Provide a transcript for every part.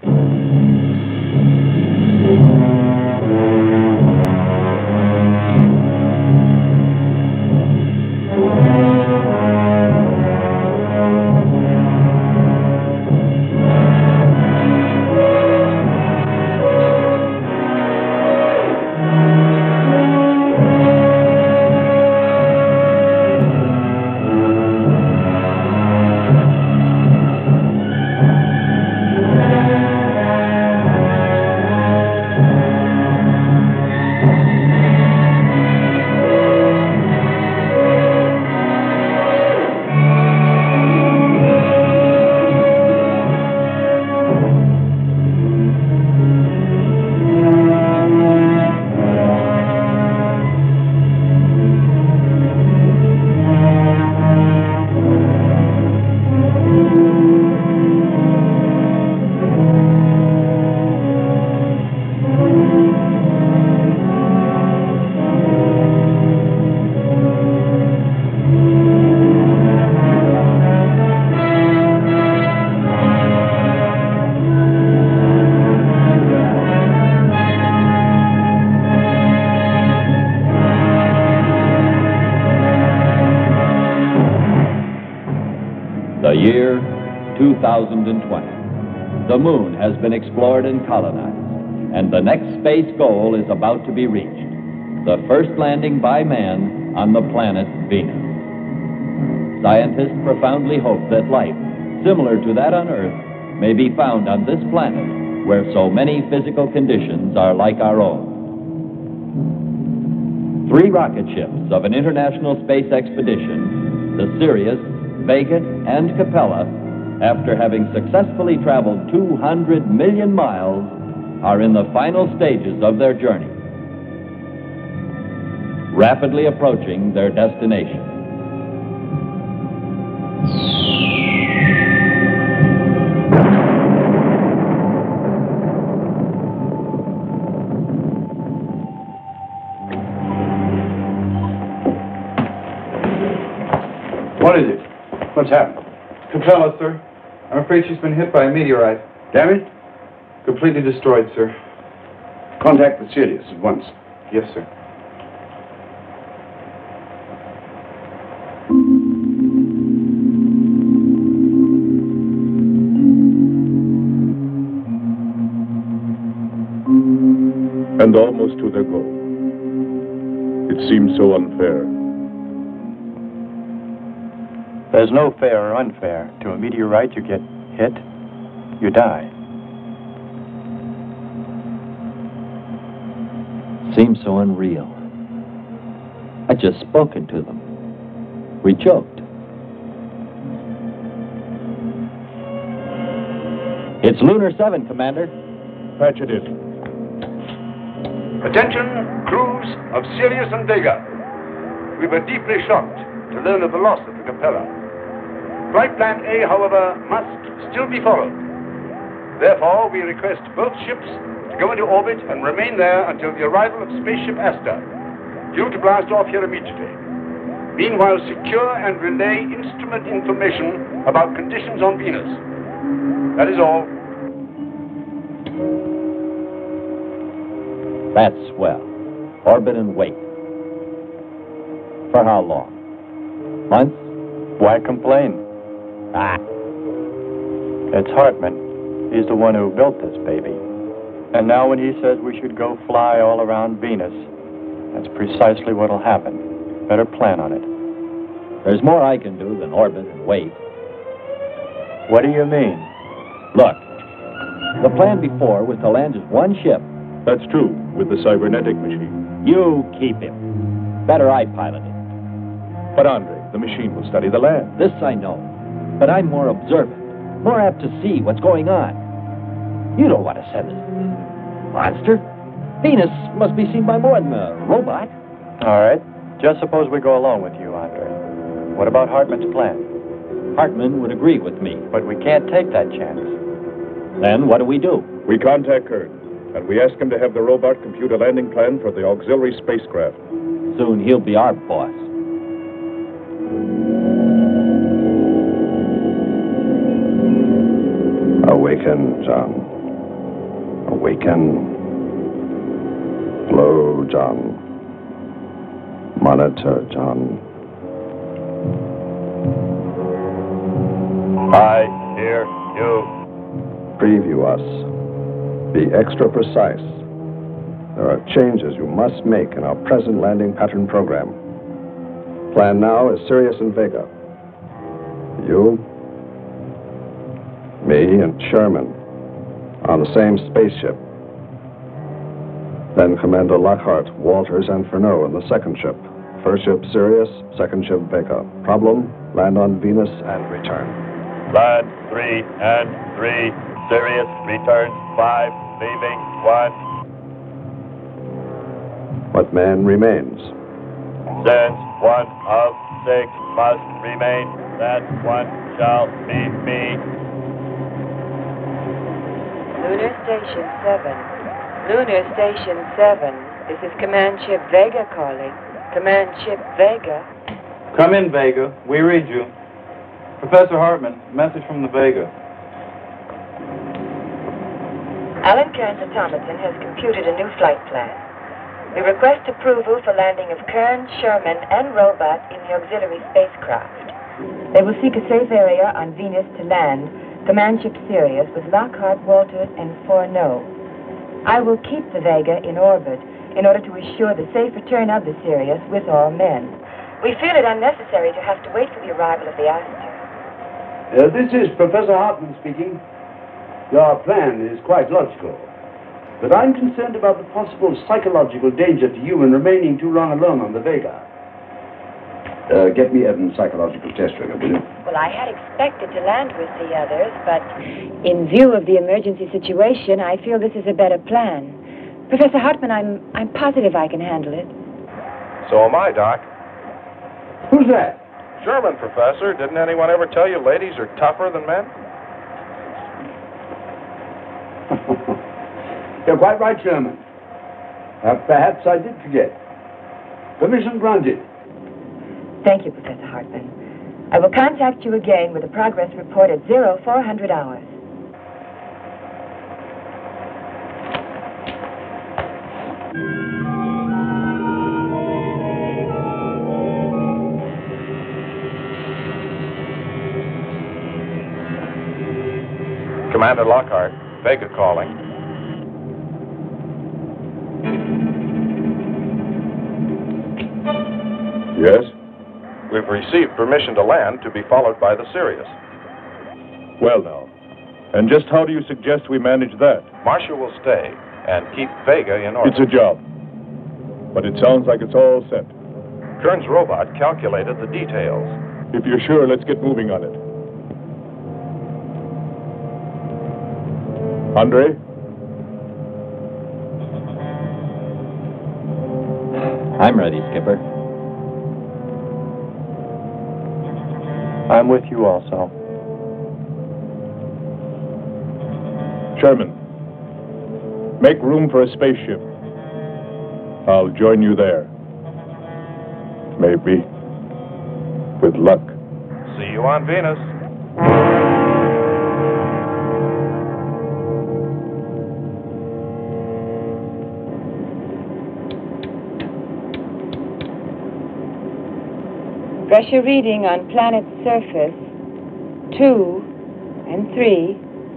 The year 2020. The moon has been explored and colonized, and the next space goal is about to be reached. The first landing by man on the planet Venus. Scientists profoundly hope that life, similar to that on Earth, may be found on this planet where so many physical conditions are like our own. 3 rocket ships of an international space expedition, the Sirius, Vega, and Capella, after having successfully traveled 200 million miles, are in the final stages of their journey, rapidly approaching their destination. What is it? What's happened? Capella, sir. I'm afraid she's been hit by a meteorite. Damaged? Completely destroyed, sir. Contact the Sirius at once. Yes, sir. And almost to their goal. It seems so unfair. There's no fair or unfair. To a meteorite, you get hit, you die. Seems so unreal. I'd just spoken to them. We joked. It's Lunar 7, Commander. Patch it in. Attention, crews of Sirius and Vega. We were deeply shocked to learn of the loss of the Capella. Flight Plan A, however, must still be followed. Therefore, we request both ships to go into orbit and remain there until the arrival of Spaceship Asta, due to blast off here immediately. Meanwhile, secure and relay instrument information about conditions on Venus. That is all. That's swell. Orbit and wait. For how long? Months? Why complain? Ah. It's Hartman. He's the one who built this baby. And now when he says we should go fly all around Venus, that's precisely what'll happen. Better plan on it. There's more I can do than orbit and wait. What do you mean? Look, the plan before was to land just one ship. That's true, with the cybernetic machine. You keep him. Better I pilot it. But Andre, the machine will study the land. This I know. But I'm more observant, more apt to see what's going on. You don't want to send this monster. Venus must be seen by more than a robot. All right. Just suppose we go along with you, Andre. What about Hartman's plan? Hartman would agree with me. But we can't take that chance. Then what do? We contact Kern, and we ask him to have the robot compute a landing plan for the auxiliary spacecraft. Soon he'll be our boss. Awaken, John. Awaken. Flow, John. Monitor, John. I hear you. Preview us. Be extra precise. There are changes you must make in our present landing pattern program. Plan now is Sirius and Vega. You, me, and Sherman on the same spaceship. Then Commander Lockhart, Walters, and Furneaux in the second ship. First ship Sirius, second ship Vega. Problem, land on Venus and return. Land 3 and 3. Sirius returns 5, leaving 1. What man remains? Since 1 of 6 must remain, that 1 shall be me. Lunar Station 7. Lunar Station 7. This is Command Ship Vega calling. Command Ship Vega. Come in, Vega. We read you. Professor Hartman, message from the Vega. Aleksandr Kazantsev has computed a new flight plan. We request approval for landing of Kern, Sherman, and robot in the auxiliary spacecraft. They will seek a safe area on Venus to land Command Ship Sirius with Lockhart, Walters, and Furneaux. I will keep the Vega in orbit in order to assure the safe return of the Sirius with all men. We feel it unnecessary to have to wait for the arrival of the astronaut. This is Professor Hartman speaking. Your plan is quite logical. But I'm concerned about the possible psychological danger to you in remaining too long alone on the Vega. Get me Evan's psychological test record, will you? Well, I had expected to land with the others, but in view of the emergency situation, I feel this is a better plan. Professor Hartman, I'm positive I can handle it. So am I, Doc. Who's that? Sherman, Professor. Didn't anyone ever tell you ladies are tougher than men? You're quite right, Sherman. Perhaps I did forget. Permission granted. Thank you, Professor Hartman. I will contact you again with a progress report at 0400 hours. Commander Lockhart, Vega calling. Yes? We've received permission to land to be followed by the Sirius. Well, now. And just how do you suggest we manage that? Marshall will stay and keep Vega in orbit. It's a job. But it sounds like it's all set. Kern's robot calculated the details. If you're sure, let's get moving on it. Andre? I'm ready, Skipper. I'm with you also. Sherman, make room for a spaceship. I'll join you there. Maybe. With luck. See you on Venus. Pressure reading on planet's surface, 2 and 3.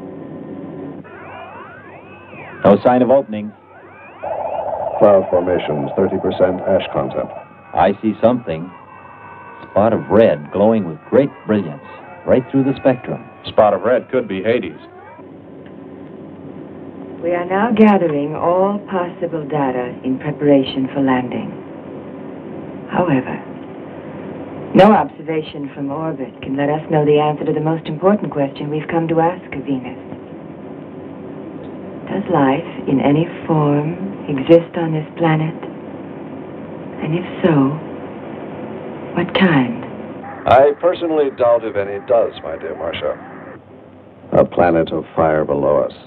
No sign of opening. Cloud formations, 30% ash content. I see something. Spot of red glowing with great brilliance, right through the spectrum. Spot of red could be Hades. We are now gathering all possible data in preparation for landing. However, no observation from orbit can let us know the answer to the most important question we've come to ask of Venus. Does life in any form exist on this planet? And if so, what kind? I personally doubt if any does, my dear Marcia. A planet of fire below us.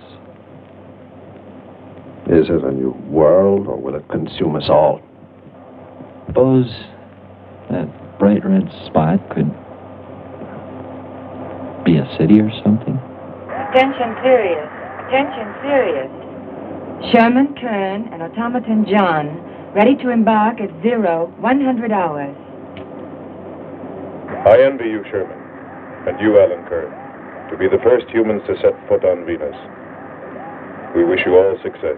Is it a new world, or will it consume us all? Suppose that bright red spot could be a city or something? Attention, Sirius. Attention, Sirius. Sherman, Kern, and automaton John, ready to embark at 100 hours. I envy you, Sherman, and you, Alan Kern, to be the first humans to set foot on Venus. We wish you all success.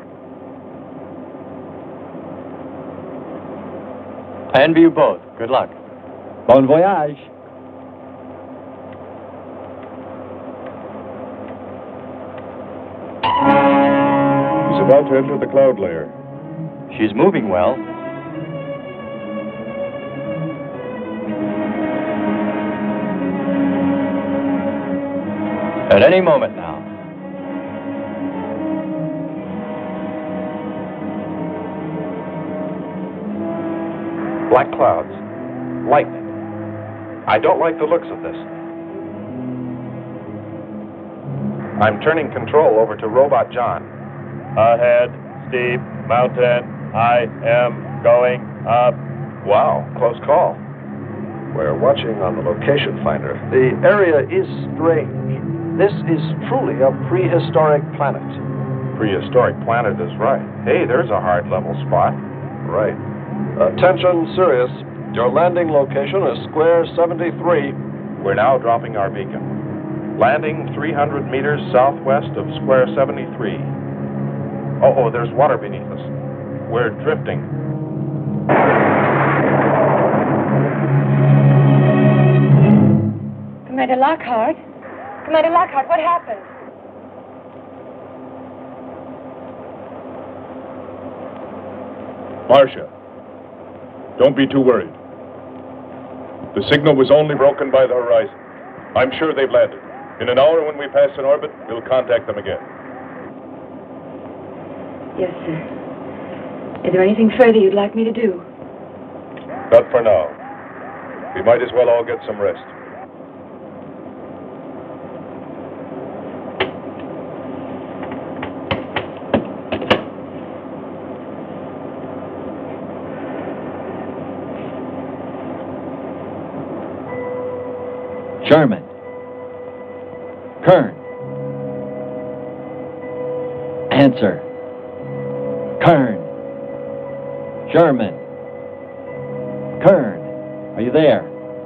I envy you both. Good luck. Bon voyage. He's about to enter the cloud layer. She's moving well. At any moment now. Black clouds. Lightning. I don't like the looks of this. I'm turning control over to Robot John. Ahead, steep mountain. I am going up. Wow, close call. We're watching on the location finder. The area is strange. This is truly a prehistoric planet. Prehistoric Planet is right. Hey, there's a hard level spot. Right. Attention, Sirius. Your landing location is square 73. We're now dropping our beacon. Landing 300 meters southwest of square 73. Oh, there's water beneath us. We're drifting. Commander Lockhart? Commander Lockhart, what happened? Marcia, don't be too worried. The signal was only broken by the horizon. I'm sure they've landed. In an hour when we pass in orbit, we'll contact them again. Yes, sir. Is there anything further you'd like me to do? Not for now. We might as well all get some rest. Sherman. Kern. Answer. Kern. Sherman. Kern. Are you there?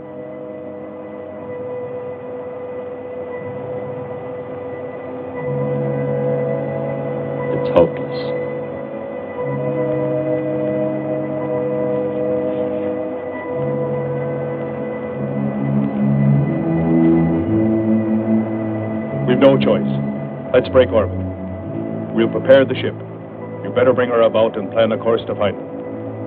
It's hopeless. We've no choice. Let's break orbit. We'll prepare the ship. You better bring her about and plan a course to find them.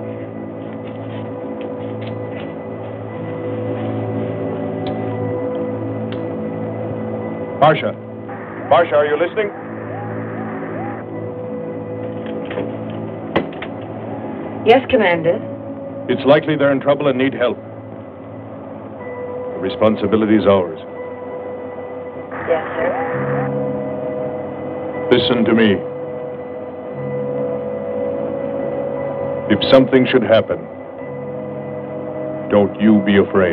Marcia. Marcia, are you listening? Yes, Commander. It's likely they're in trouble and need help. The responsibility's ours. Yes, sir. Listen to me. If something should happen, don't you be afraid.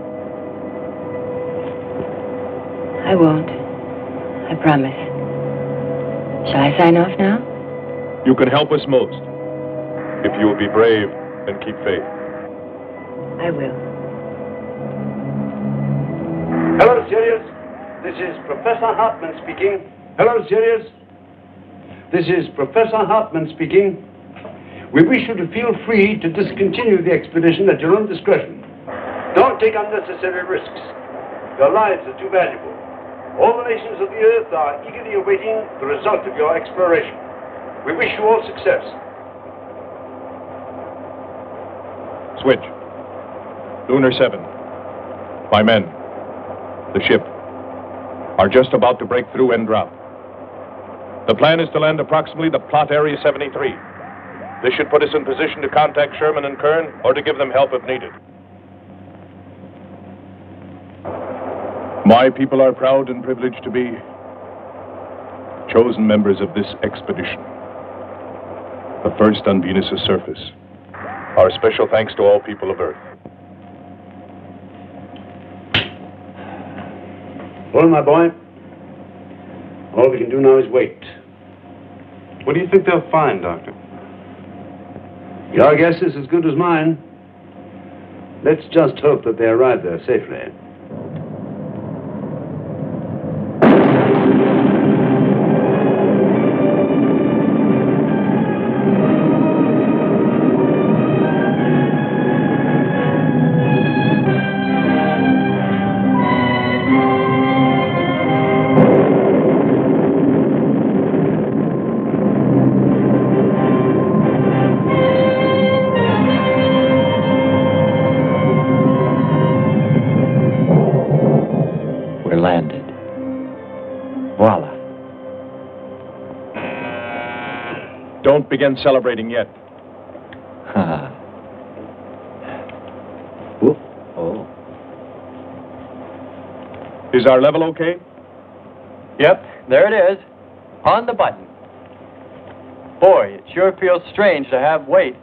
I won't. I promise. Shall I sign off now? You can help us most. If you will be brave and keep faith. I will. Hello, Sirius. This is Professor Hartman speaking. Hello, Sirius. This is Professor Hartman speaking. We wish you to feel free to discontinue the expedition at your own discretion. Don't take unnecessary risks. Your lives are too valuable. All the nations of the Earth are eagerly awaiting the result of your exploration. We wish you all success. Switch. Lunar 7. My men, the ship, are just about to break through and drop. The plan is to land approximately the plot area 73. This should put us in position to contact Sherman and Kern or to give them help if needed. My people are proud and privileged to be chosen members of this expedition, the first on Venus' surface. Our special thanks to all people of Earth. Well, my boy, all we can do now is wait. What do you think they'll find, Doctor? Your guess is as good as mine. Let's just hope that they arrive there safely. Don't begin celebrating yet. Oh. Is our level okay? Yep, there it is. On the button. Boy, it sure feels strange to have weight.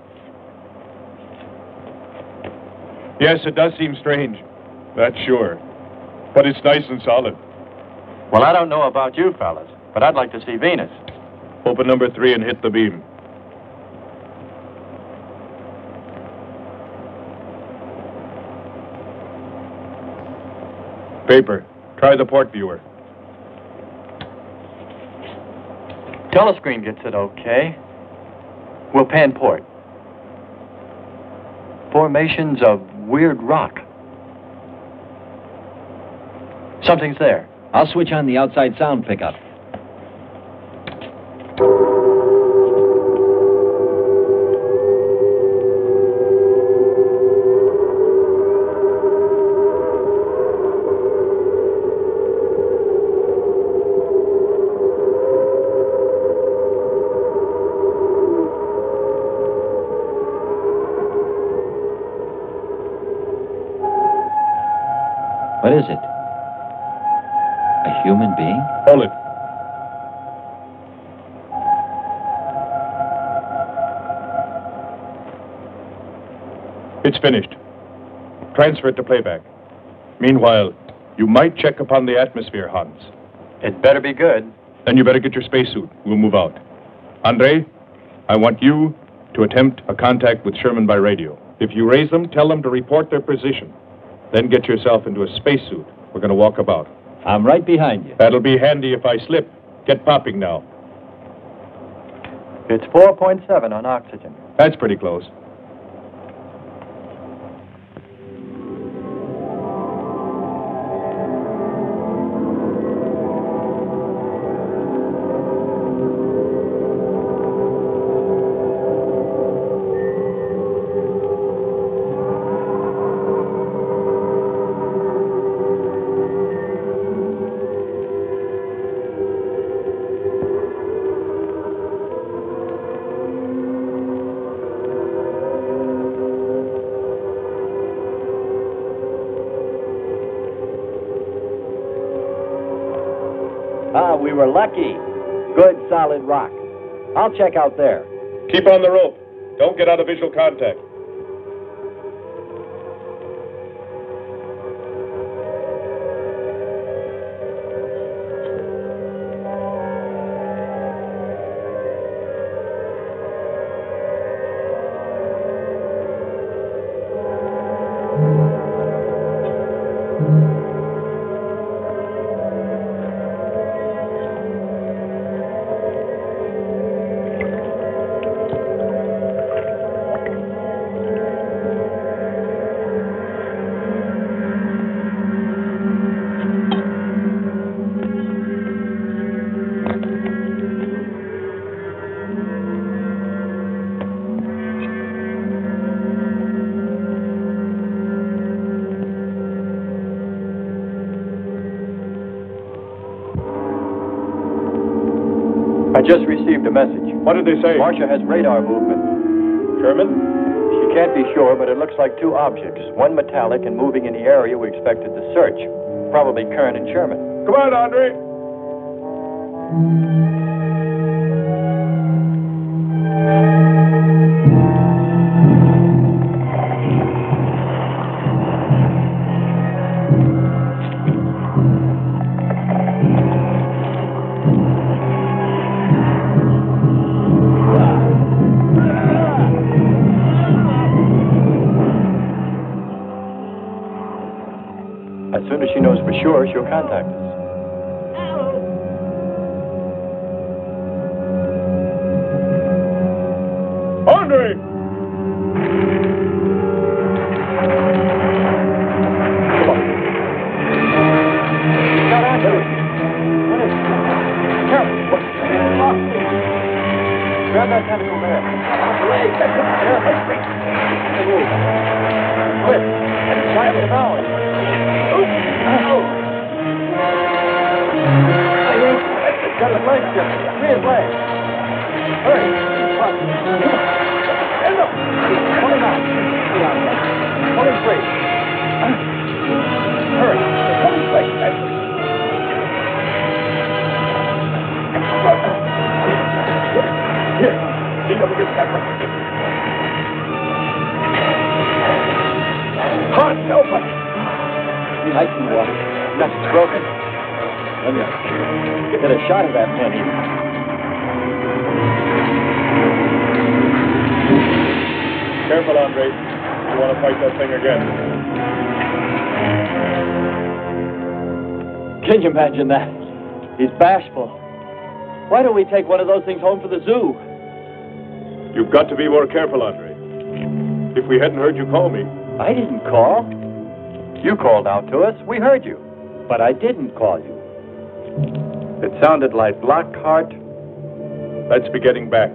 Yes, it does seem strange. That's sure. But it's nice and solid. Well, I don't know about you fellas, but I'd like to see Venus. Open number 3 and hit the beam. Paper. Try the port viewer. Telescreen gets it okay. We'll pan port. Formations of weird rock. Something's there. I'll switch on the outside sound pickup. What is it? A human being? Hold it. It's finished. Transfer it to playback. Meanwhile, you might check upon the atmosphere, Hans. It better be good. Then you better get your spacesuit. We'll move out. Andre, I want you to attempt a contact with Sherman by radio. If you raise them, tell them to report their position. Then get yourself into a spacesuit. We're going to walk about. I'm right behind you. That'll be handy if I slip. Get popping now. It's 4.7 on oxygen. That's pretty close. We were lucky. Good, solid rock. I'll check out there. Keep on the rope. Don't get out of visual contact. I just received a message. What did they say? Marcia has radar movement. Sherman? She can't be sure, but it looks like two objects, one metallic and moving in the area we expected to search. Probably Kern and Sherman. Come on, Andre. soon as she knows for sure, she'll contact us. Andre! Grab that tentacle there. Quick! Try to devour it. Got his leg stripped. Free his leg. Hurry. Come on. Stand up. Pull him out. Pull him free. Hurry. Pull him free. Here. Lean up against that one. Hard, help us. He likes the water. Nothing's broken. Let me get a shot of that man even. Careful, Andre. You want to fight that thing again. Can you imagine that? He's bashful. Why don't we take one of those things home for the zoo? You've got to be more careful, Andre. If we hadn't heard you call me. I didn't call. You called out to us. We heard you. But I didn't call you. It sounded like Lockhart. Let's be getting back.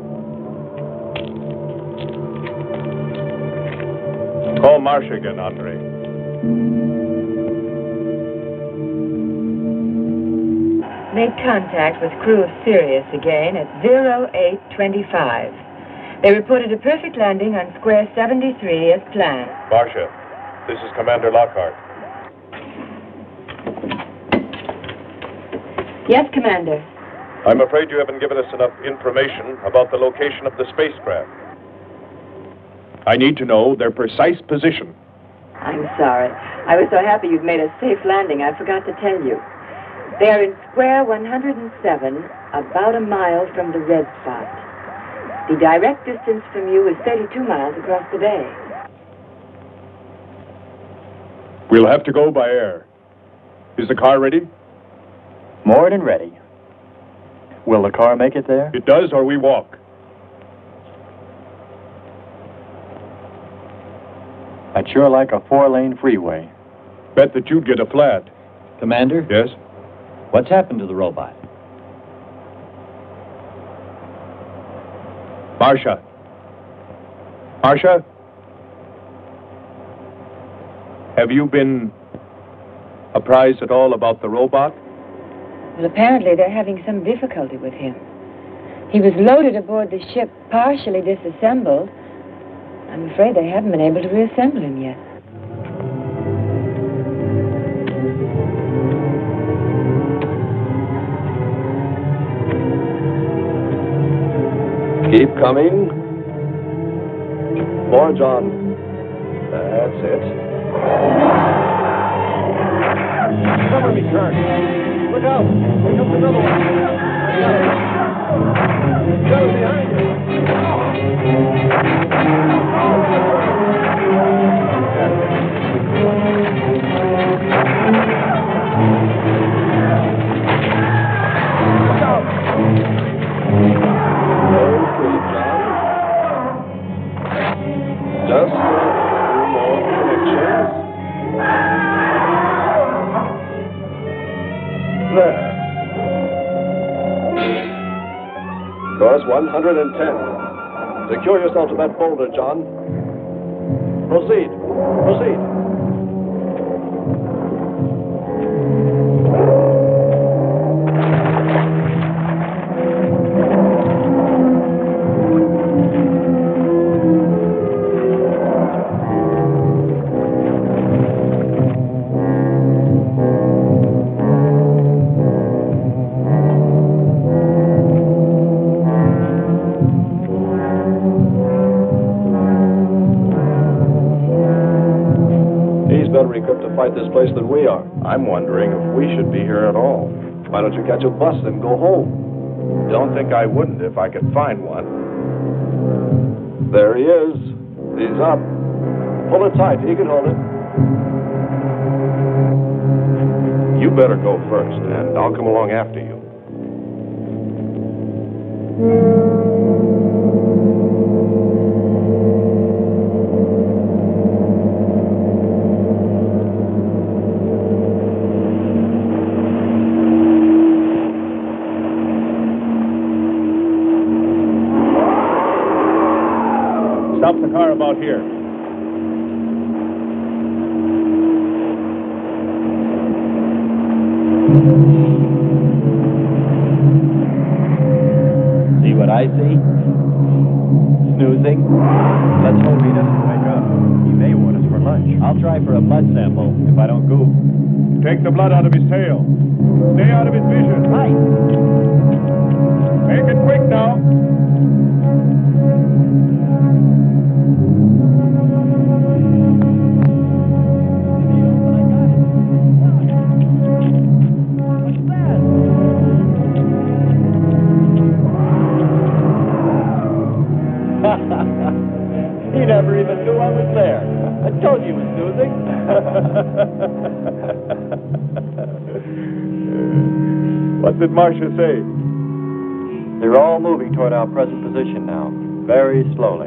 Call Marcia again, Andre. Made contact with crew of Sirius again at 0825. They reported a perfect landing on square 73 as planned. Marcia, this is Commander Lockhart. Yes, Commander. I'm afraid you haven't given us enough information about the location of the spacecraft. I need to know their precise position. I'm sorry. I was so happy you'd made a safe landing, I forgot to tell you. They are in square 107, about a mile from the red spot. The direct distance from you is 32 miles across the bay. We'll have to go by air. Is the car ready? More than ready. Will the car make it there? It does, or we walk. I'd sure like a 4-lane freeway. Bet that you'd get a flat. Commander? Yes? What's happened to the robot? Marcia. Marcia? Have you been apprised at all about the robot? Well, apparently they're having some difficulty with him. He was loaded aboard the ship, partially disassembled. I'm afraid they haven't been able to reassemble him yet. Keep coming. More, John. That's it. Cover me, Kurt. Look out. Here comes another one. Go behind you. Look out. Okay, John. Just a few more connections. There. Course 110. Secure yourself to that boulder, John. Proceed. Proceed. Better equipped to fight this place than we are. I'm wondering if we should be here at all. Why don't you catch a bus and go home? Don't think I wouldn't if I could find one. There he is. He's up. Pull it tight. He can hold it. You better go first, and I'll come along after you. Stop the car about here. See what I see? Snoozing? Let's hope he doesn't wake up. He may want us for lunch. I'll try for a blood sample if I don't goof. Take the blood out of his tail. Stay out of his vision. Hi. Make it quick now. He never even knew I was there. I told you he was snoozing. What did Marcia say? They're all moving toward our present position now, very slowly.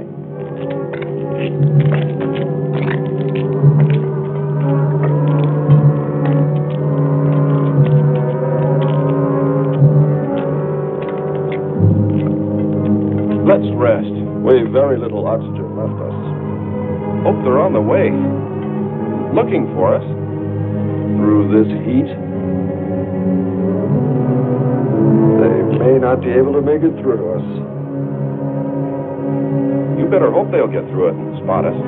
Let's rest. We've very little oxygen left us. Hope they're on the way. Looking for us. Through this heat, they may not be able to make it through to us. You better hope they'll get through it and spot us.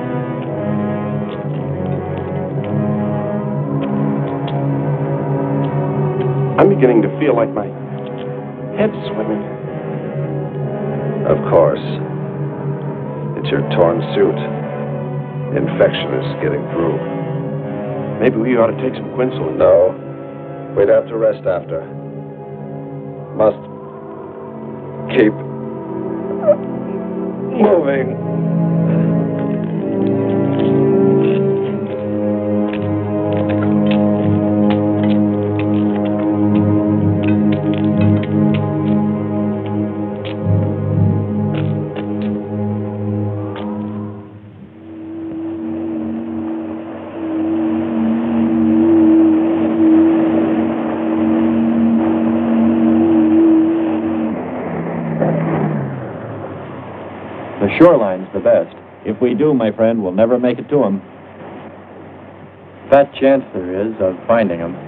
I'm beginning to feel like my head's swimming. Of course. It's your torn suit. Infection is getting through. Maybe we ought to take some quinsulin. No. We'd have to rest after. Must keep moving. The shoreline's the best. If we do, my friend, we'll never make it to him. Fat chance there is of finding him.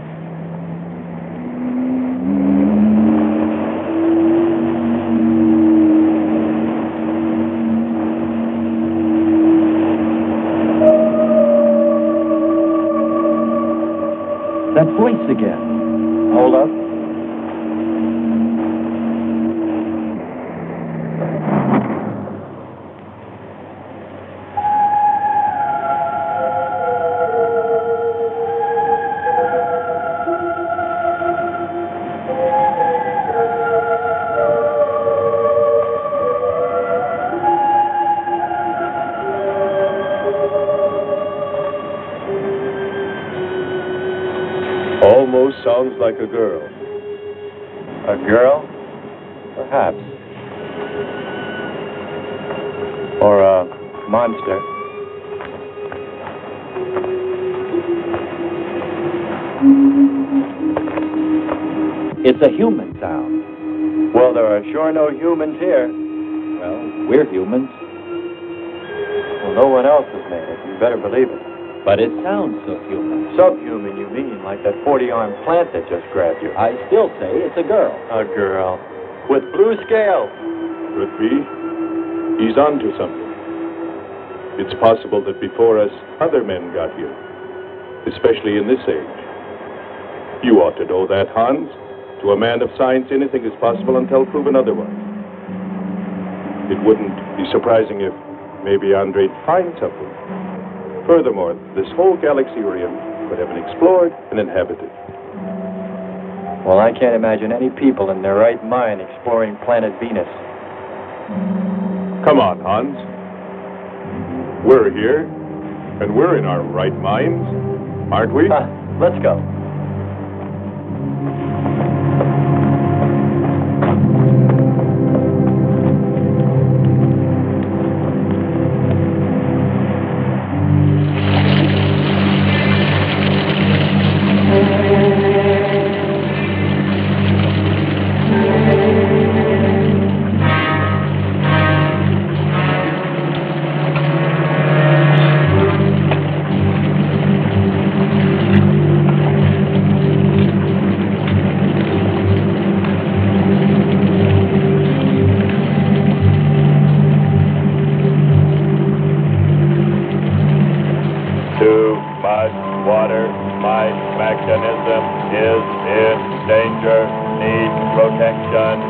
That voice again. Hold up. Almost sounds like a girl. A girl? Perhaps. Or a monster. It's a human sound. Well, there are sure no humans here. Well, we're humans. Well, no one else has made it. You better believe it. But it sounds so human. Subhuman, you mean, like that 40-armed plant that just grabbed you. I still say it's a girl. A girl. With blue scales. Could be. He's on to something. It's possible that before us, other men got here. Especially in this age. You ought to know that, Hans. To a man of science, anything is possible until proven otherwise. It wouldn't be surprising if maybe Andre'd find something. Furthermore, this whole galaxy we're in could have been explored and inhabited. Well, I can't imagine any people in their right mind exploring planet Venus. Come on, Hans. We're here, and we're in our right minds, aren't we? Let's go. Set.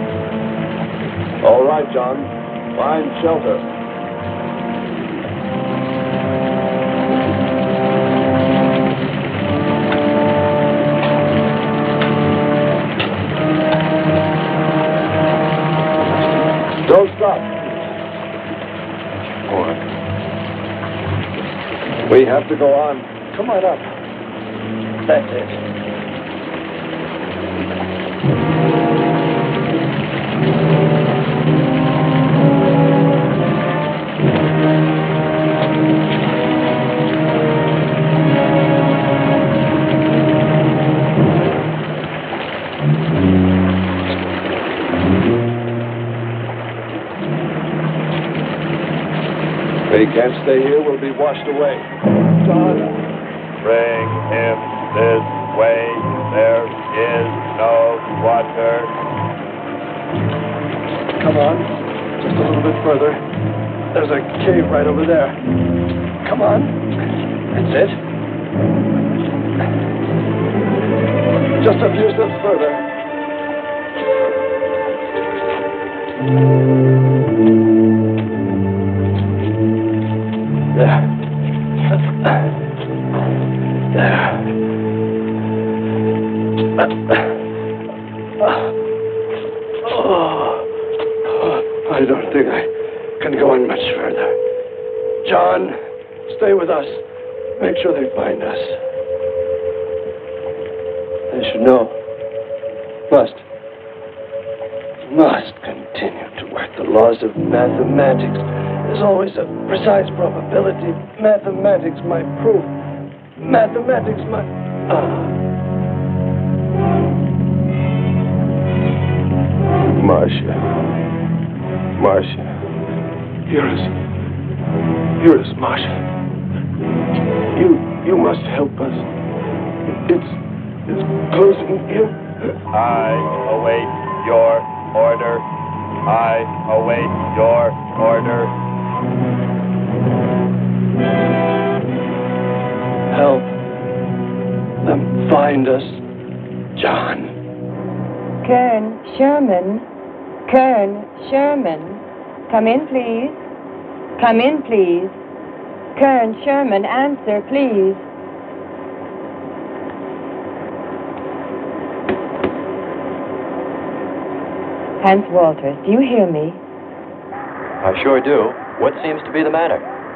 All right, John. Find shelter. Don't stop. We have to go on. Come on up. That's it. We can't stay here. We'll be washed away. John. Bring him this way. There is no water. Come on. Just a little bit further. There's a cave right over there. Come on. That's it. Just a few steps further. There. I don't think I can go on much further. John, stay with us. Make sure they find us. They should know. Must continue to work the laws of mathematics. There's always a precise probability. Mathematics might prove. Mathematics might... Marcia. Here is Marcia. You must help us. It's closing in. I await your order. I await your order. Help them find us, John. Kern Sherman. Come in, please. Come in, please. Kern Sherman, answer, please. Hans Walters, do you hear me? I sure do. What seems to be the matter?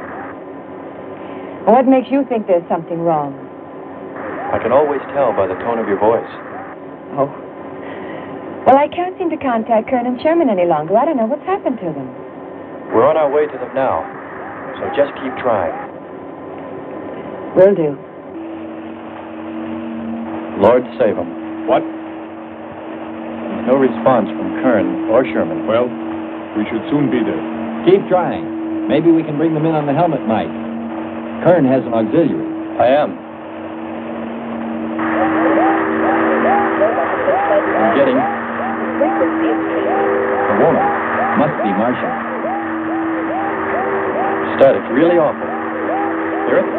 What makes you think there's something wrong? I can always tell by the tone of your voice. Oh. Well, I can't seem to contact Kern and Sherman any longer. I don't know what's happened to them. We're on our way to them now, so just keep trying. Will do. Lord save them. What? There's no response from Kern or Sherman. Well, we should soon be there. Keep trying. Maybe we can bring them in on the helmet mic. Kern has an auxiliary. I am. I'm getting... A woman. Must be Martian. Static, really awful. Hear it?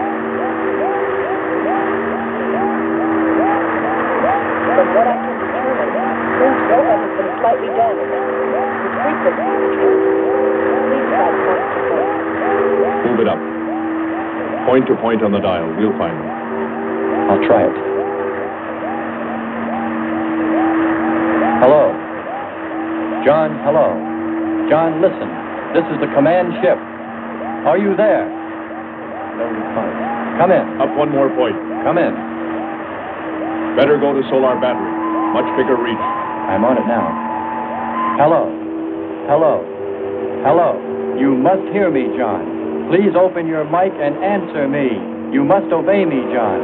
From what I can determine, Kern's robot has been slightly damaged. His frequency is reduced. Please try point to point. Move it up. Point to point on the dial. We'll find them. I'll try it. Hello. John, hello. John, listen. This is the command ship. Are you there? No response. Come in. Up one more point. Come in. Better go to solar battery. Much bigger reach. I'm on it now. Hello. Hello. Hello. You must hear me, John. Please open your mic and answer me. You must obey me, John.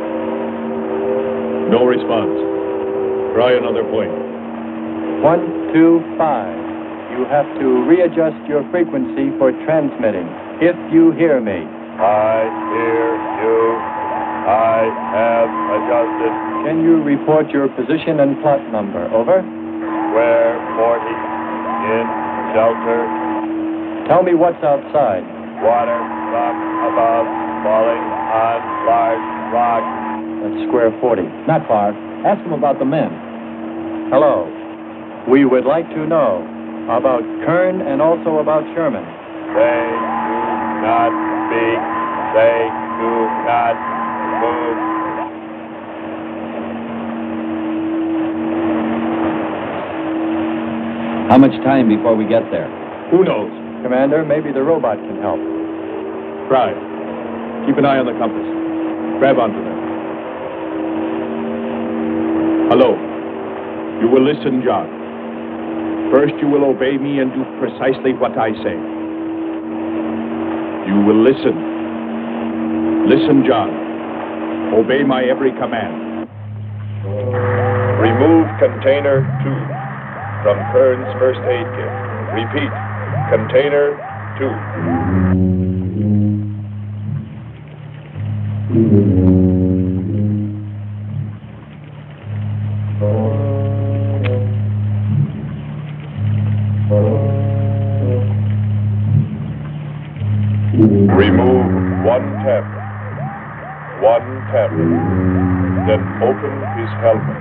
No response. Try another point. 1, 2, 5. You have to readjust your frequency for transmitting. If you hear me. I hear you. I have adjusted. Can you report your position and plot number? Over. Square 40 in shelter. Tell me what's outside. Water from above falling on large rocks. That's square 40. Not far. Ask him about the men. Hello. We would like to know about Kern and also about Sherman. They do not speak. They do not move. How much time before we get there? Who knows? Commander, maybe the robot can help. Try. Keep an eye on the compass. Grab onto them. Hello. You will listen, John. First, you will obey me and do precisely what I say. You will listen. Listen, John. Obey my every command. Remove container 2 from Kern's first aid kit. Repeat. Container 2. Remove 1 tablet. 1 tablet. Then open his helmet.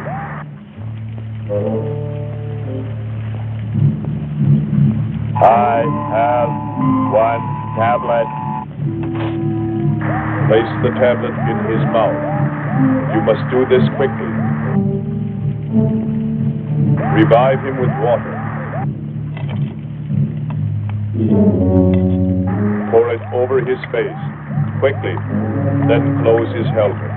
I have 1 tablet. Place the tablet in his mouth. You must do this quickly. Revive him with water. Pour it over his face. Quickly. Then close his helmet.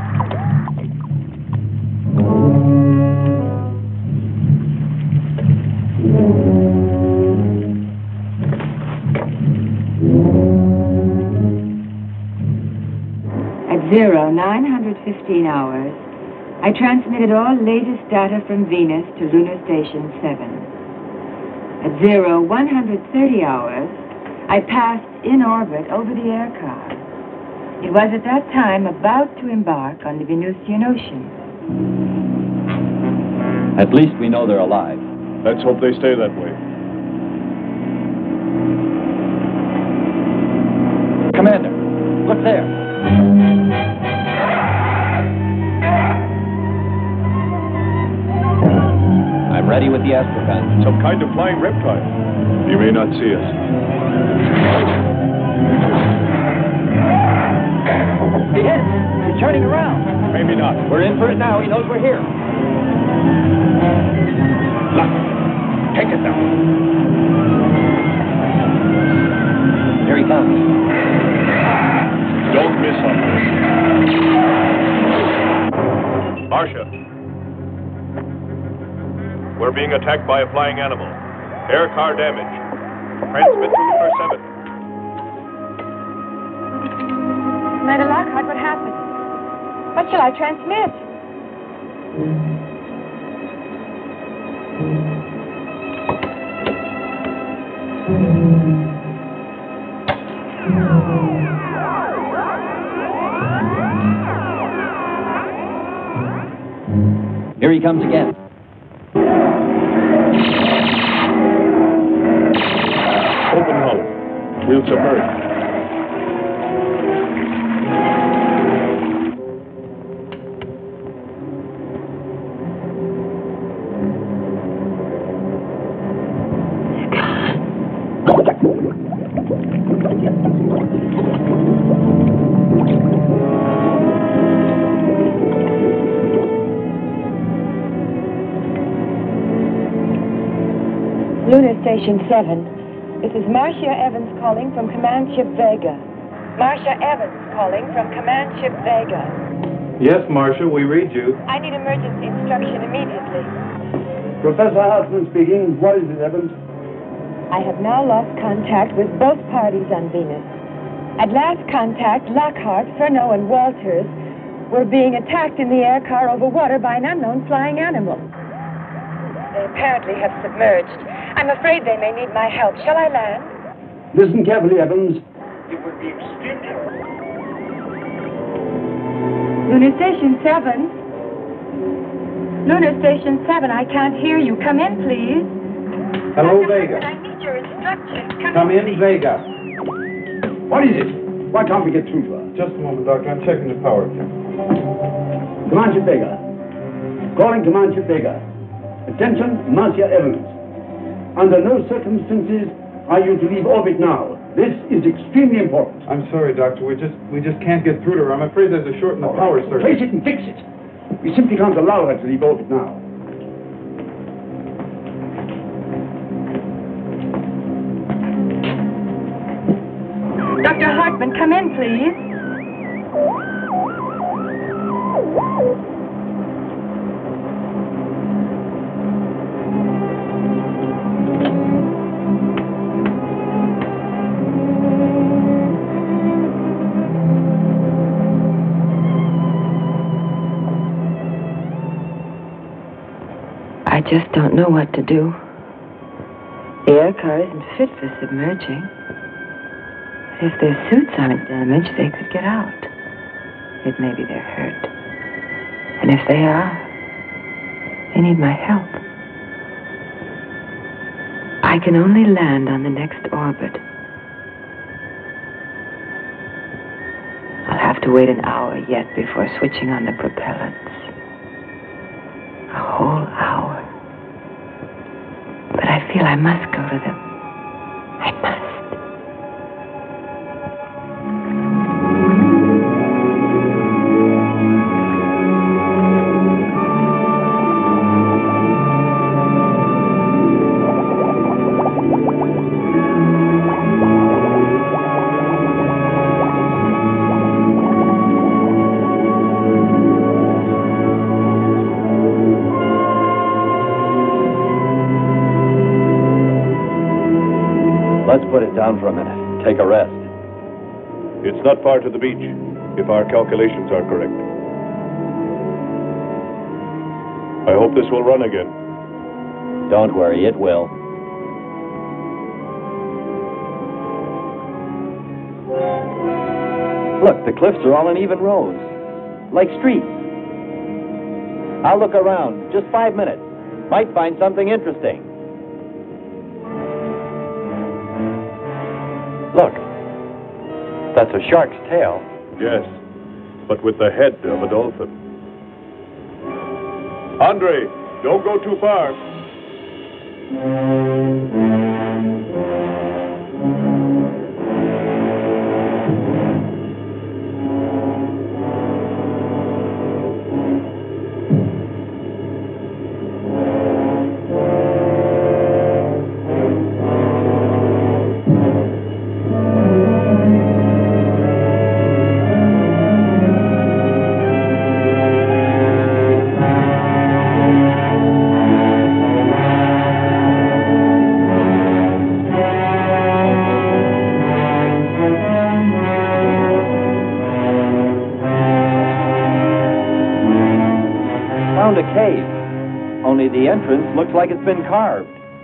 At 0915 hours, I transmitted all latest data from Venus to Lunar Station 7. At 0130 hours, I passed in orbit over the air car. It was at that time about to embark on the Venusian Ocean. At least we know they're alive. Let's hope they stay that way. Commander, look there. I'm ready with the astroplan. Some kind of flying reptile. He may not see us. He hit us. He's turning around. Maybe not. We're in for it now. He knows we're here. Look. Take it down. Here he comes. Don't miss on this. Marcia. We're being attacked by a flying animal. Air car damage. Transmit to Lunar 7. Commander Lockhart, what happened? What shall I transmit? Here he comes again. Open hull. We'll submerge. Lunar Station 7. This is Marcia Evans calling from Command Ship Vega. Marcia Evans calling from Command Ship Vega. Yes, Marcia, we read you. I need emergency instruction immediately. Professor Hartman speaking. What is it, Evans? I have now lost contact with both parties on Venus. At last contact, Lockhart, Furneaux, and Walters were being attacked in the air car over water by an unknown flying animal. They apparently have submerged. I'm afraid they may need my help. Shall I land? Listen carefully, Evans. It would be extremely... Lunar Station 7. Lunar Station 7, I can't hear you. Come in, please. Hello, Dr. Vega. Hartman, I need your instructions. Come in, please. Vega. What is it? Why can't we get through to her? Just a moment, Doctor. I'm checking the power. Command Ship Vega. Calling Command Ship Vega. Attention, Marcia Evans. Under no circumstances are you to leave orbit now. This is extremely important. I'm sorry, Doctor. We just can't get through to her. I'm afraid there's a short in the power circuit. Replace it and fix it. We simply can't allow her to leave orbit now. Dr. Hartman, come in, please. I just don't know what to do. The air car isn't fit for submerging. If their suits aren't damaged, they could get out. It may be they're hurt. And if they are, they need my help. I can only land on the next orbit. I'll have to wait an hour yet before switching on the propellants. A whole hour. But I feel I must go to them. I must. Let's put it down for a minute. Take a rest. It's not far to the beach, if our calculations are correct. I hope this will run again. Don't worry, it will. Look, the cliffs are all in even rows, like streets. I'll look around. Just 5 minutes. Might find something interesting. Look, that's a shark's tail. Yes, but with the head of a dolphin. Andre, don't go too far. A cave. Only the entrance looks like it's been carved.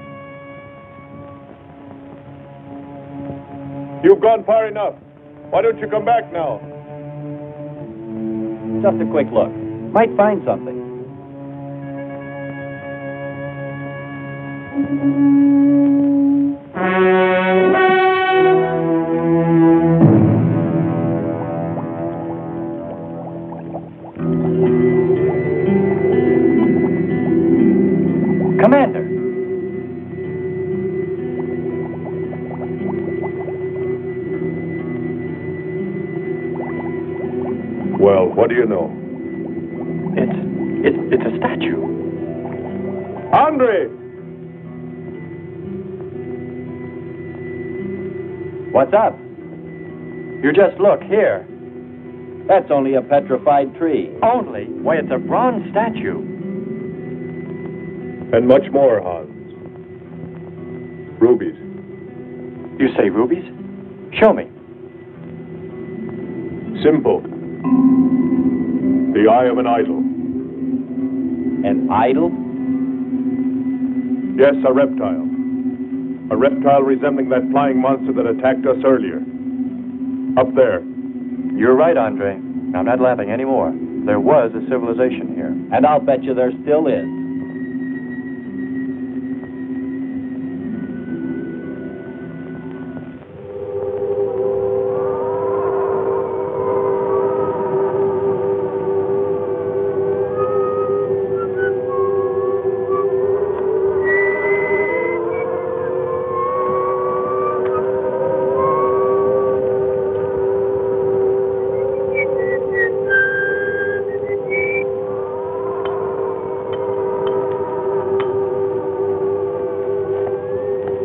You've gone far enough. Why don't you come back now? Just a quick look. Might find something. Commander! Well, what do you know? It's a statue. Andre! What's up? You just look here. That's only a petrified tree. Only? Why, it's a bronze statue. And much more, Hans. Rubies. You say rubies? Show me. Simple. The eye of an idol. An idol? Yes, a reptile. A reptile resembling that flying monster that attacked us earlier. Up there. You're right, Andre. I'm not laughing anymore. There was a civilization here. And I'll bet you there still is.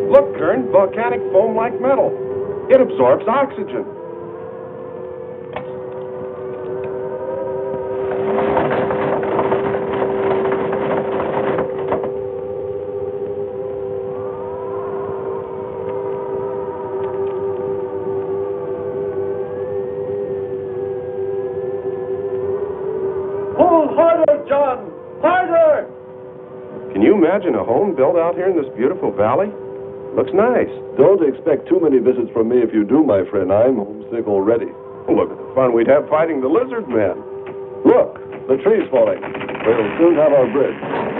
Look, Kern, volcanic foam like metal. It absorbs oxygen. Pull harder, John! Harder! Can you imagine a home built out here in this beautiful valley? Looks nice. Don't expect too many visits from me if you do, my friend. I'm homesick already. Look at the fun we'd have fighting the lizard men. Look, the tree's falling. We'll soon have our bridge.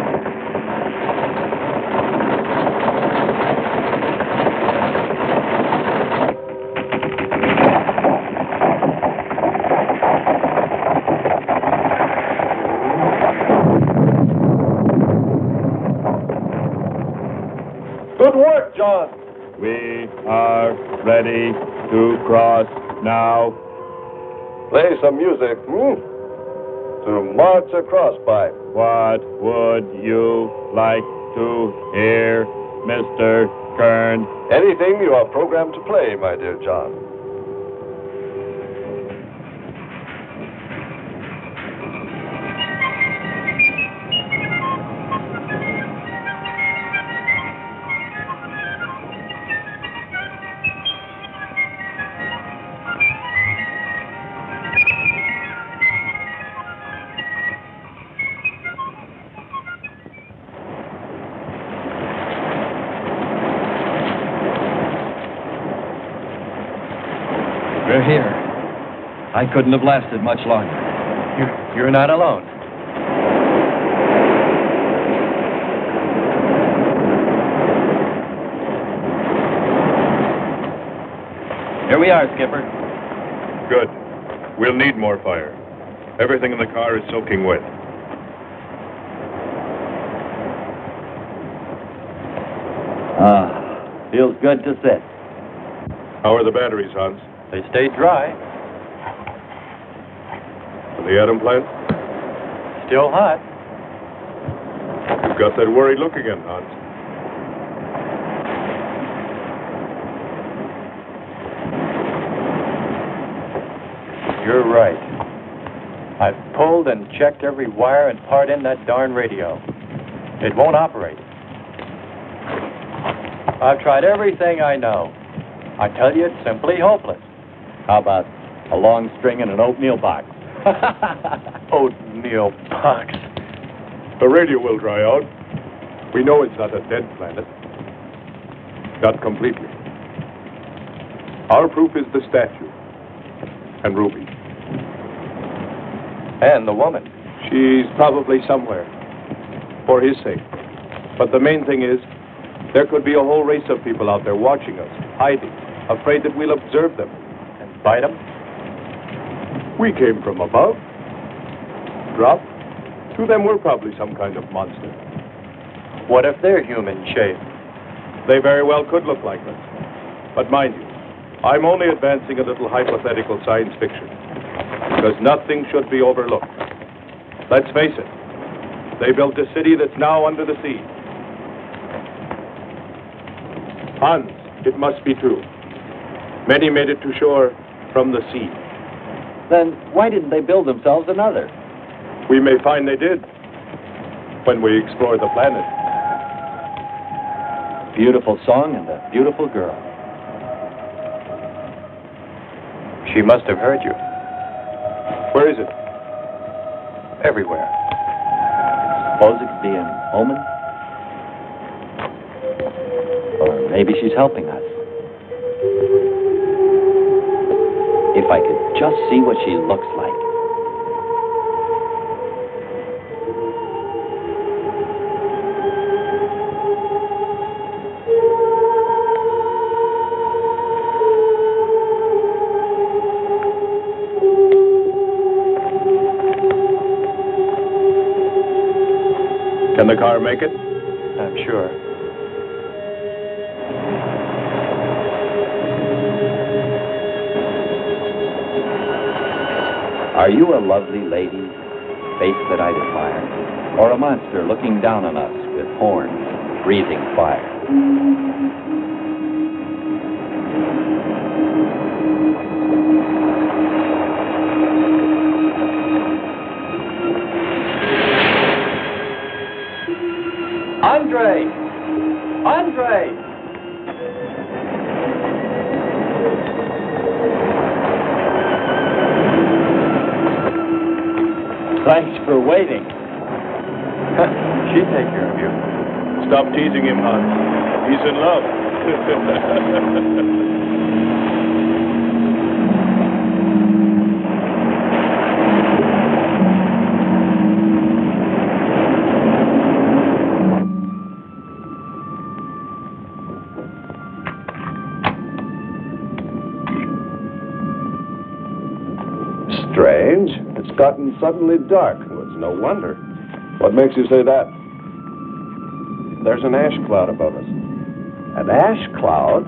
Good work, John. We are ready to cross now. Play some music, to march across by. What would you like to hear, Mr. Kern? Anything you are programmed to play, my dear John. We're here. I couldn't have lasted much longer. You're not alone. Here we are, Skipper. Good. We'll need more fire. Everything in the car is soaking wet. Feels good to sit. How are the batteries, Hans? They stayed dry. For the atom plant? Still hot. You've got that worried look again, Hans. You're right. I've pulled and checked every wire and part in that darn radio. It won't operate. I've tried everything I know. I tell you, it's simply hopeless. How about a long string and an oatmeal box? Oatmeal box. The radio will dry out. We know it's not a dead planet. Not completely. Our proof is the statue. And Ruby. And the woman. She's probably somewhere. For his sake. But the main thing is, there could be a whole race of people out there watching us, hiding, afraid that we'll observe them. And bite them? We came from above. Dropped. To them, we're probably some kind of monster. What if they're human shape? They very well could look like us. But mind you, I'm only advancing a little hypothetical science fiction. Because nothing should be overlooked. Let's face it. They built a city that's now under the sea. Hans, it must be true. Many made it to shore from the sea. Then why didn't they build themselves another? We may find they did when we explore the planet. Beautiful song and a beautiful girl. She must have heard you. Where is it? Everywhere. Suppose it could be an omen? Or maybe she's helping us. If I could just see what she looks like. Can the car make it? I'm sure. Are you a lovely lady, face that I admire, or a monster looking down on us with horns and breathing fire. Andre! Andre! Thanks for waiting. She'd take care of you. Stop teasing him, Hans. He's in love. Strange. It's gotten suddenly dark. Well, it's no wonder. What makes you say that? There's an ash cloud above us. An ash cloud?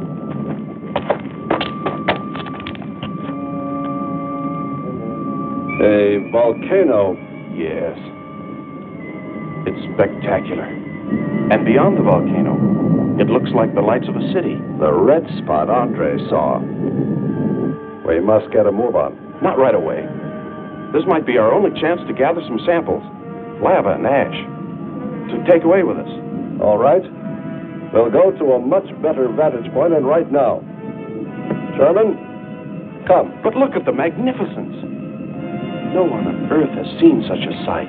A volcano. Yes. It's spectacular. And beyond the volcano, it looks like the lights of a city. The red spot Andre saw. We must get a move on. Not right away. This might be our only chance to gather some samples. Lava and ash. To take away with us. All right. We'll go to a much better vantage point, and right now. Sherman, come. But look at the magnificence. No one on Earth has seen such a sight.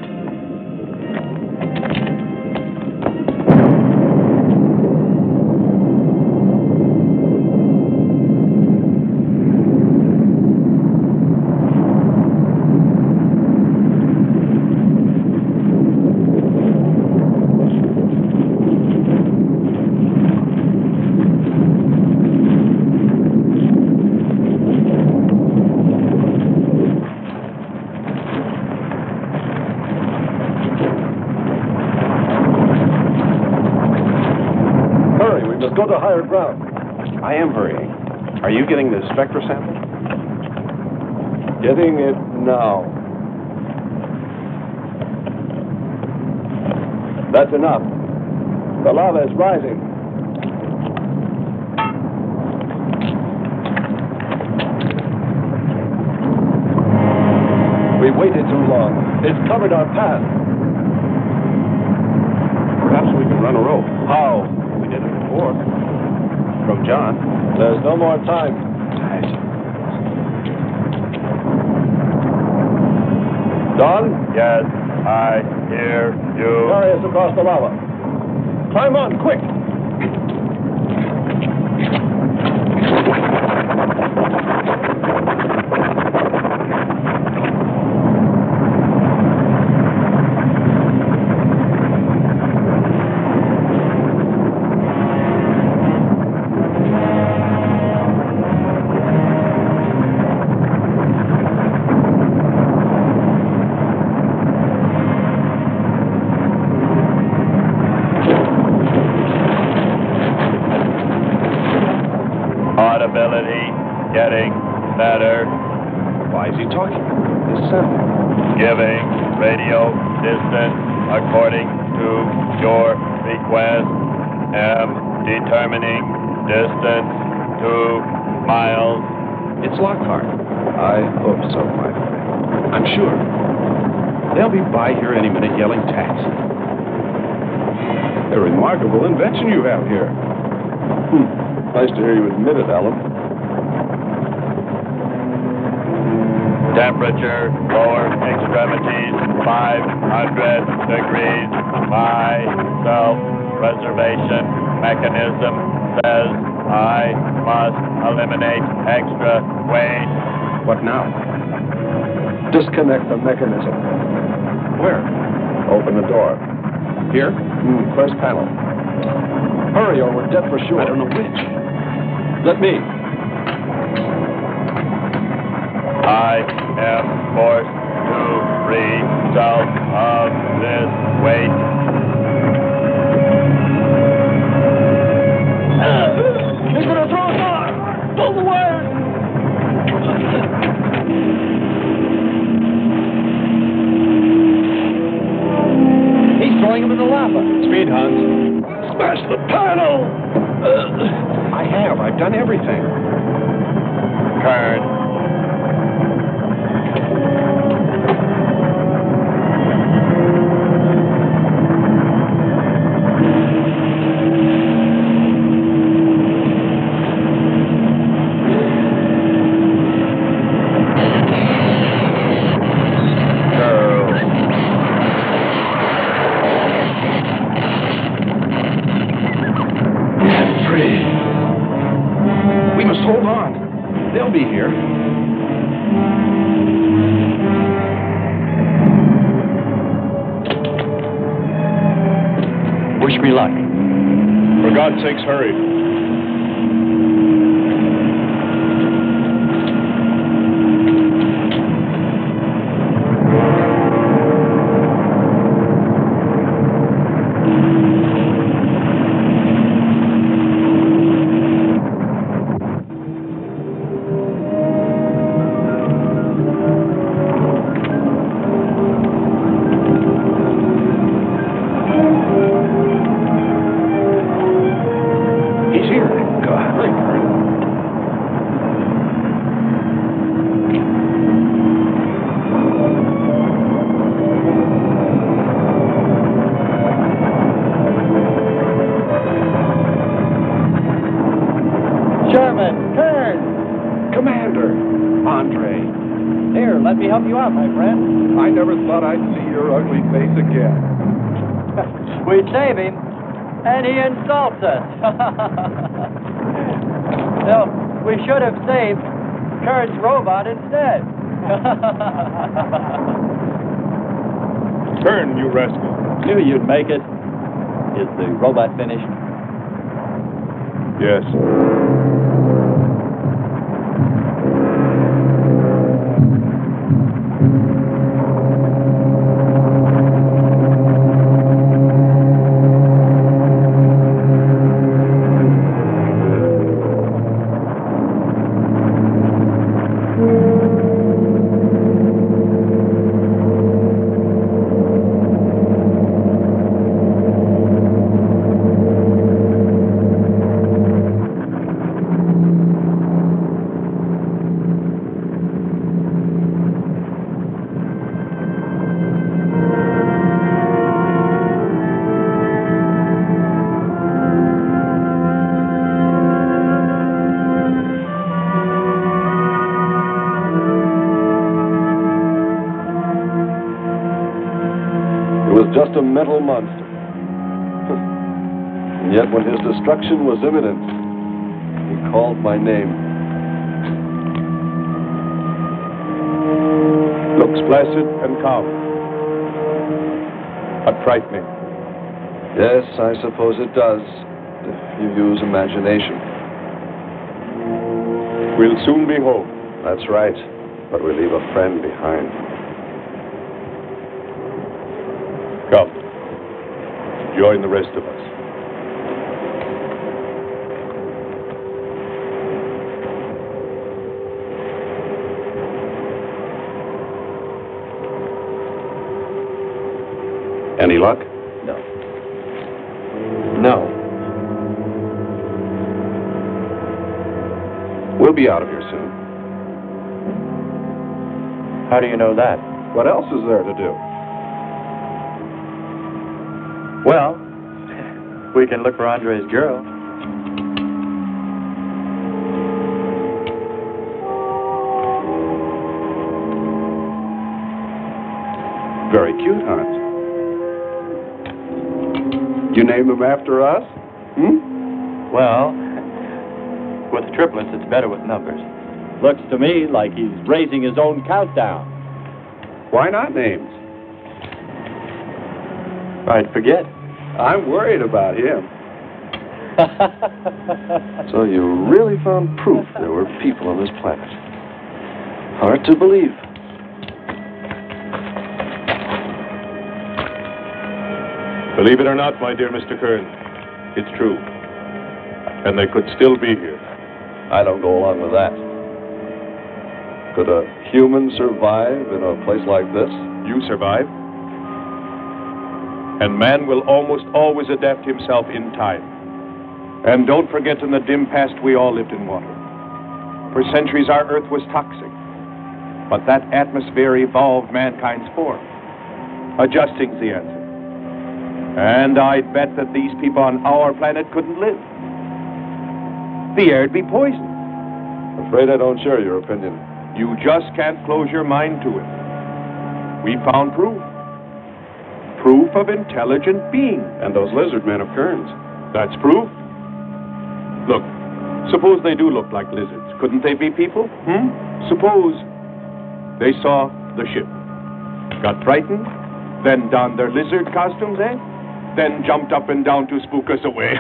Go to higher ground. I am hurrying. Are you getting the spectra sample? Getting it now. That's enough. The lava is rising. We waited too long. It's covered our path. Perhaps we can run a rope. How? We did it before. From John. There's no more time. Don? Yes, I hear you. Carry us across the lava. Climb on, quick! Audibility getting better. Why is he talking? This sound. Giving radio distance according to your request. Am determining distance 2 miles. It's Lockhart. I hope so, my friend. I'm sure. They'll be by here any minute yelling taxi. A remarkable invention you have here. Nice to hear you admit it, Alan. Temperature, lower extremities, 500 degrees. My self-preservation mechanism says I must eliminate extra weight. What now? Disconnect the mechanism. Where? Open the door. Here? First panel. Hurry or we're dead for sure. I don't know which. Let me. I am forced to free self of this weight. He's gonna throw us off! Pull the wire! He's throwing him in the lava. Speed, Hans. the panel! I've done everything. Kern. Hold on. They'll be here. Wish me luck. For God's sakes, hurry. Let me help you out, my friend. I never thought I'd see your ugly face again. We save him, and he insults us. No, we should have saved Kurt's robot instead. Turn, you rascal. Knew you'd make it. Is the robot finished? Yes. Just a metal monster. And yet when his destruction was imminent, he called my name. Looks placid and calm. But frightening. Yes, I suppose it does, if you use imagination. We'll soon be home. That's right, but we leave a friend behind. Come. Join the rest of us. Any luck? No. No. We'll be out of here soon. How do you know that? What else is there to do? Well, we can look for Andre's girl. Very cute, Hans. You named him after us? Well, with triplets, it's better with numbers. Looks to me like he's raising his own countdown. Why not names? I'd forget. I'm worried about him. So you really found proof there were people on this planet. Hard to believe. Believe it or not, my dear Mr. Kern, it's true. And they could still be here. I don't go along with that. Could a human survive in a place like this? You survive. And man will almost always adapt himself in time. And don't forget, in the dim past, we all lived in water. For centuries, our Earth was toxic. But that atmosphere evolved mankind's form. Adjusting's the answer. And I'd bet that these people on our planet couldn't live. The air'd be poisoned. Afraid I don't share your opinion. You just can't close your mind to it. We found proof. Proof of intelligent beings. And those lizard men of Kearns. That's proof. Look, suppose they do look like lizards. Couldn't they be people? Suppose they saw the ship, got frightened, then donned their lizard costumes, then jumped up and down to spook us away.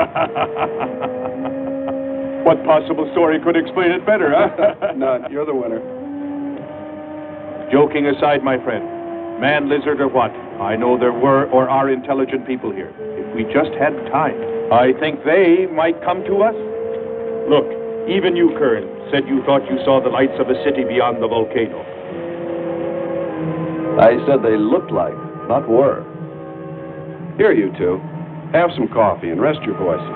What possible story could explain it better, huh? None. You're the winner. Joking aside, my friend, man, lizard, or what, I know there were or are intelligent people here. If we just had time, I think they might come to us. Look, even you, Kern, said you thought you saw the lights of a city beyond the volcano. I said they looked like, not were. Here, you two. Have some coffee and rest your voices.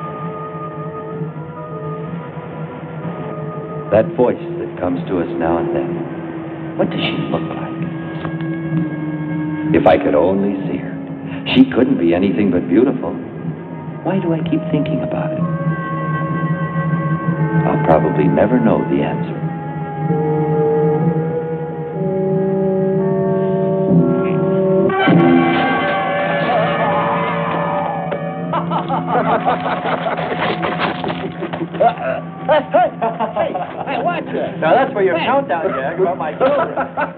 That voice that comes to us now and then, what does she look like? If I could only see her. She couldn't be anything but beautiful. Why do I keep thinking about it? I'll probably never know the answer. Hey, watch it. Now that's for your countdown gag about my children.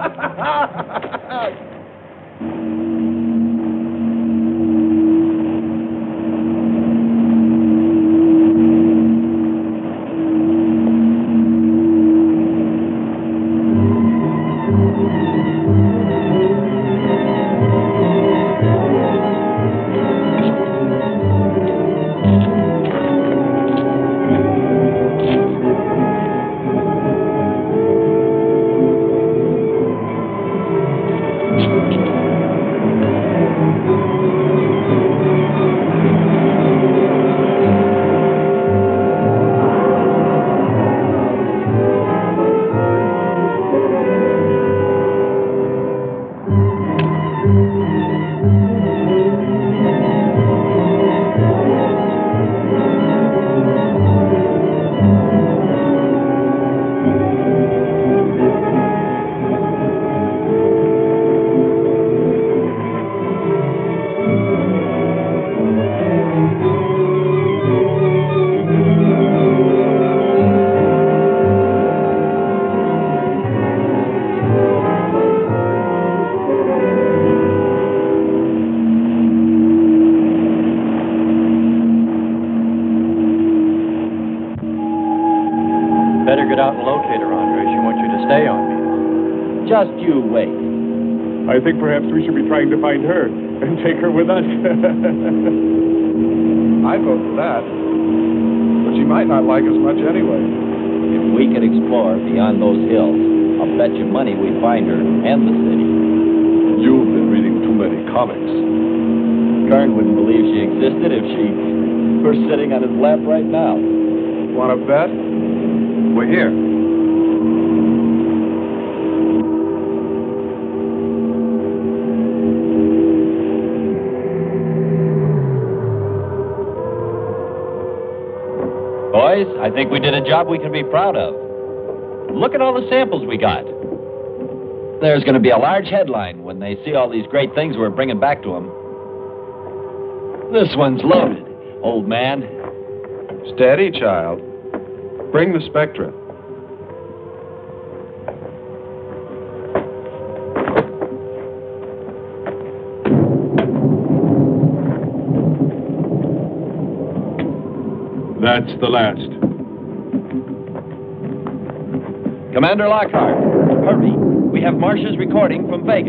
Better get out and locate her, Andre. She wants you to stay on me. Just you wait. I think perhaps we should be trying to find her and take her with us. I'd vote for that. But she might not like us much anyway. If we could explore beyond those hills, I'll bet you money we'd find her and the city. You've been reading too many comics. Kern wouldn't believe she existed if she were sitting on his lap right now. Want to bet? We're here. Boys, I think we did a job we can be proud of. Look at all the samples we got. There's going to be a large headline when they see all these great things we're bringing back to them. This one's loaded, old man. Steady, child. Bring the spectra. That's the last. Commander Lockhart, hurry. We have Marcia's recording from Vega.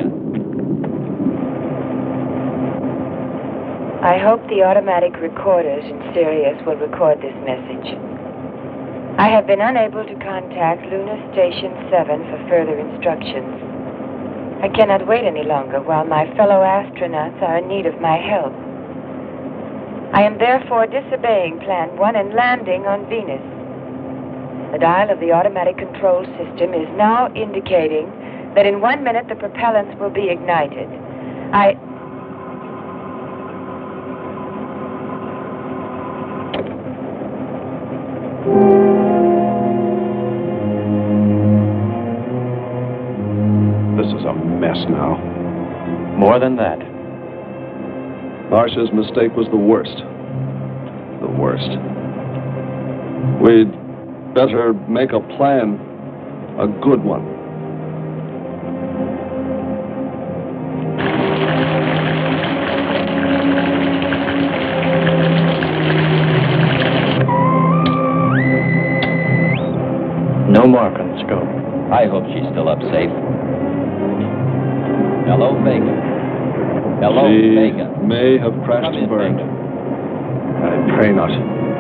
I hope the automatic recorders in Sirius will record this message. I have been unable to contact Lunar Station 7 for further instructions. I cannot wait any longer while my fellow astronauts are in need of my help. I am therefore disobeying Plan 1 and landing on Venus. The dial of the automatic control system is now indicating that in 1 minute the propellants will be ignited. This is a mess now. More than that. Marcia's mistake was the worst. The worst. We'd better make a plan. A good one. No mark on the scope. I hope she's still up safe. Hello, Vega. Hello, She Vega. may have crashed Come and in, burned. Vega. I pray not.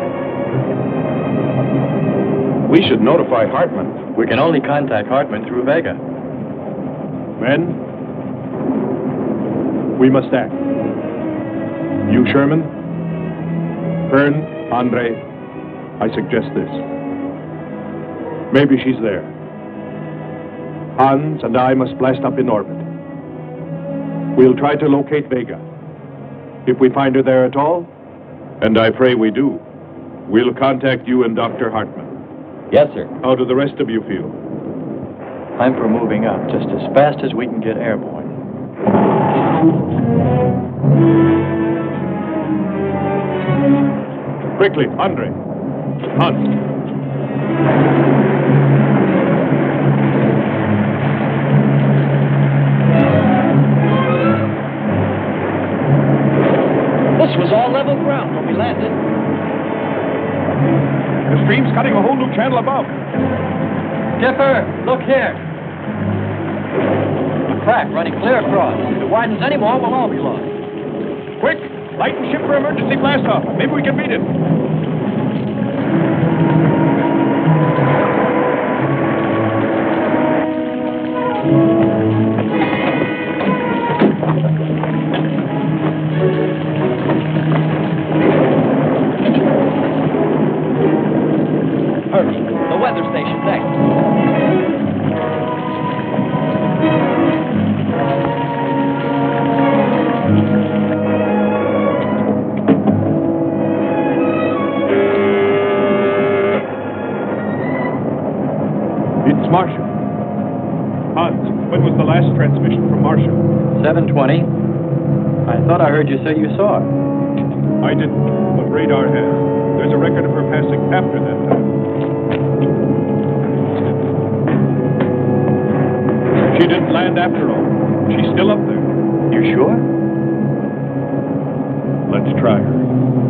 We should notify Hartman. We can only contact Hartman through Vega. Men, we must act. You, Sherman, Hearn, Andre, I suggest this. Maybe she's there. Hans and I must blast up in orbit. We'll try to locate Vega. If we find her there at all, and I pray we do, we'll contact you and Dr. Hartman. Yes, sir. How do the rest of you feel? I'm for moving up just as fast as we can get airborne. Quickly, Andre. Hans. This was all level ground when we landed. The stream's cutting a whole new channel above. Skipper, look here. A crack running clear across. If it widens any more, we'll all be lost. Quick! Lighten ship for emergency blast-off. Maybe we can beat it. Hurry. The weather station next. It's Marcia. Hans, when was the last transmission from Marcia? 7:20. I thought I heard you say you saw her. I didn't, but radar has. There's a record of her passing after that time. She didn't land after all. She's still up there. You sure? Let's try her.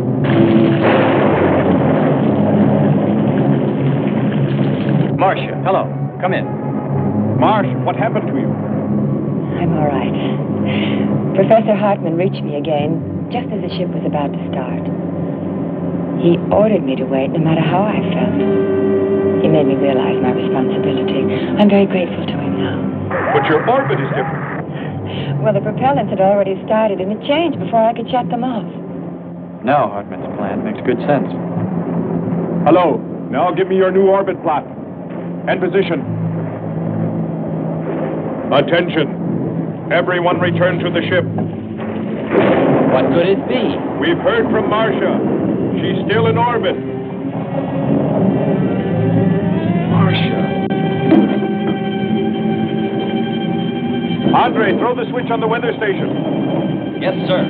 Marcia, hello. Come in. Marcia, what happened to you? I'm all right. Professor Hartman reached me again just as the ship was about to start. He ordered me to wait no matter how I felt. He made me realize my responsibility. I'm very grateful to him now. But your orbit is different. Well, the propellants had already started, and it changed before I could shut them off. Now Hartman's plan makes good sense. Hello. Now give me your new orbit plot. And position. Attention. Everyone return to the ship. What could it be? We've heard from Marcia. She's still in orbit. Marcia. Andre, throw the switch on the weather station. Yes, sir.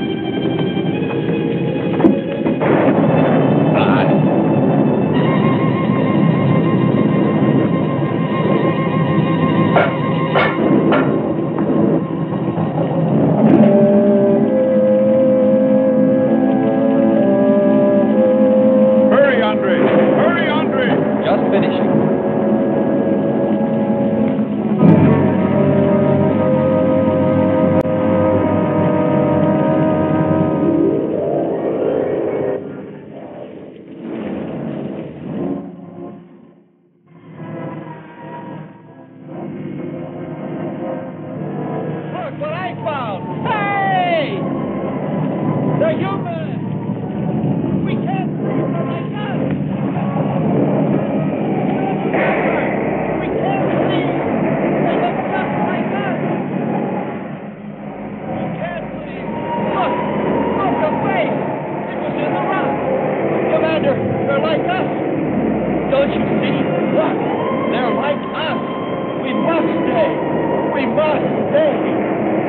Commander, they're like us. Don't you see? Look, they're like us. We must stay. We must stay.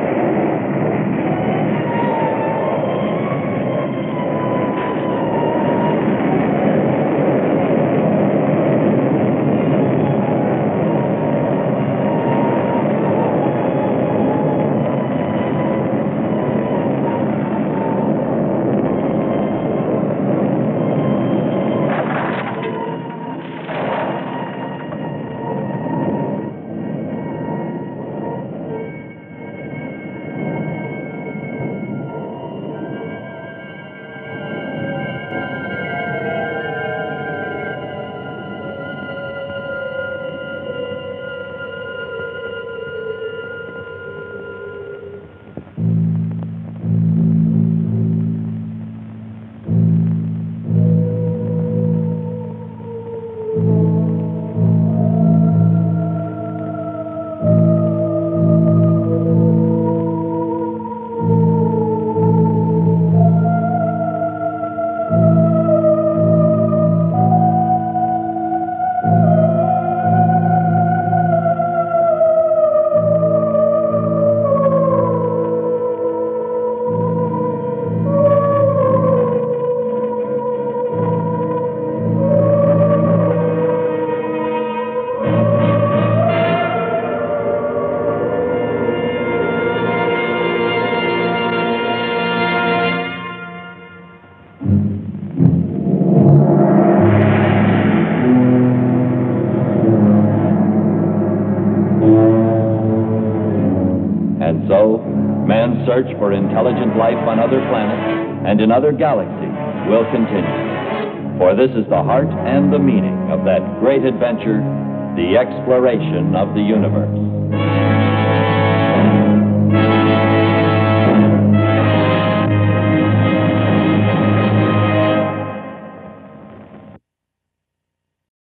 Man's search for intelligent life on other planets and in other galaxies will continue. For this is the heart and the meaning of that great adventure, the exploration of the universe.